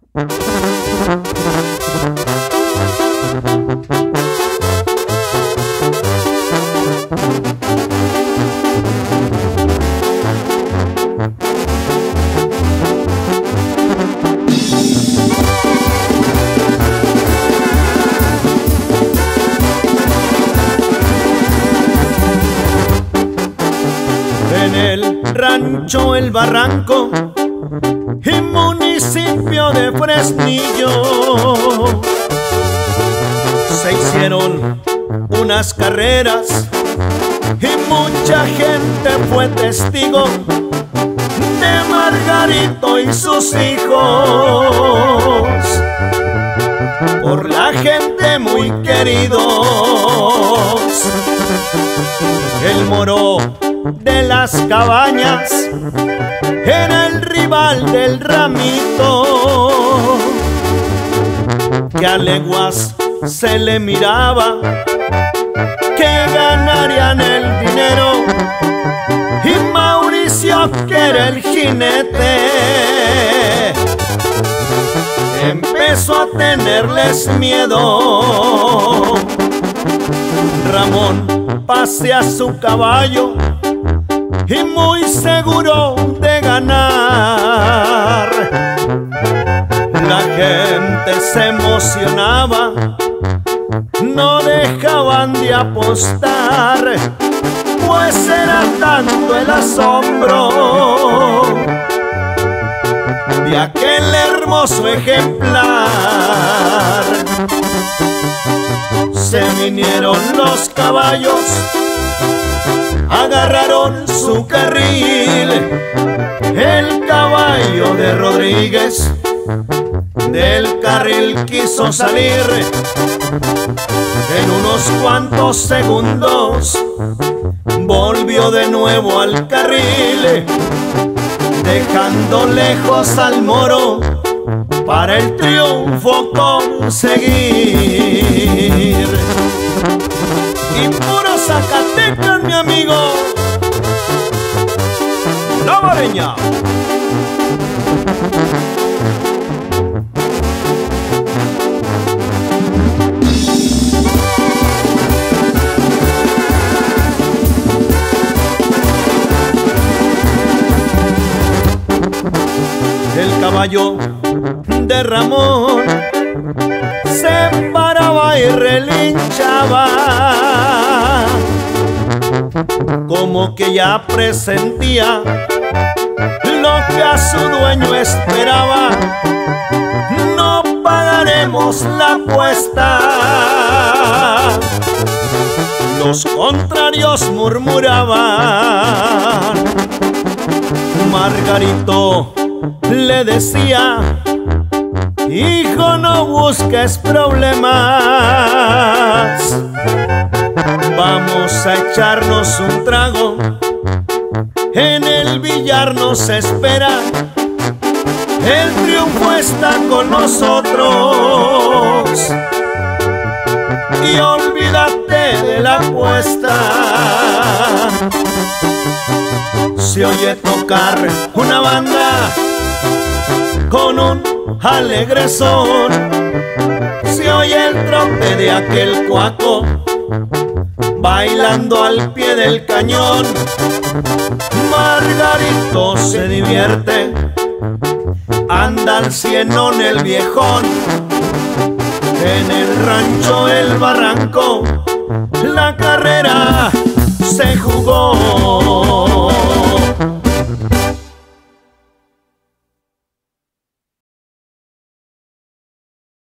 En el rancho El Barranco y municipio de Fresnillo se hicieron unas carreras y mucha gente fue testigo de Margarito y sus hijos, por la gente muy queridos. El moro de las cabañas era el rival del Ramito, que a leguas se le miraba que ganarían el dinero, y Mauricio, que era el jinete, empezó a tenerles miedo. Ramón pasea su caballo y muy seguro de ganar. La gente se emocionaba, no dejaban de apostar, pues era tanto el asombro de aquel hermoso ejemplar. Se vinieron los caballos, agarraron su carril. El caballo de Rodríguez del carril quiso salir. En unos cuantos segundos volvió de nuevo al carril, dejando lejos al moro para el triunfo conseguir. Y puro Zacatecas, mi amigo, la Mareña. El caballo de Ramón se paraba y relinchaba, como que ya presentía lo que a su dueño esperaba. No pagaremos la apuesta. Los contrarios murmuraban. Margarito le decía: hijo, no busques problemas, vamos a echarnos un trago, en el billar nos espera, el triunfo está con nosotros, y olvídate de la apuesta. Se oye tocar una banda con un alegre son, se oye el trote de aquel cuaco bailando al pie del cañón. Margarito se divierte, anda al cienón el viejón. En el rancho El Barranco la carrera se jugó